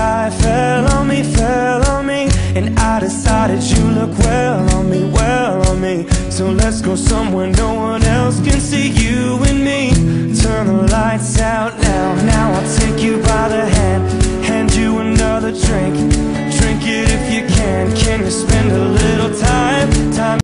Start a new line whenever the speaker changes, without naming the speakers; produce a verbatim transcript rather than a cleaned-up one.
light fell on me, fell on me, and I decided you look well on me, well on me. So let's go somewhere no one else can see. You and